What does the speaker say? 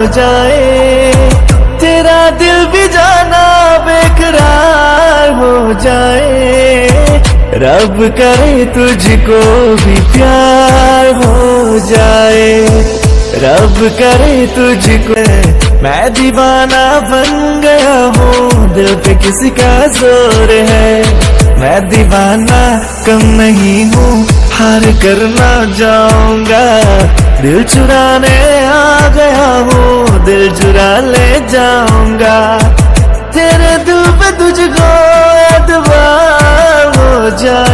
जाए, तेरा दिल भी जाना बेकरार हो जाए। रब करे तुझको भी प्यार हो जाए, रब करे तुझको। मैं दीवाना बन गया हूँ, दिल पे किसी का जोर है। मैं दीवाना कम नहीं हूँ, हार कर ना जाऊंगा। दिल चुराने आ गया हूँ, दिल चुरा ले जाऊंगा। तेरे दिल पे तुझको एतबार हो जाए।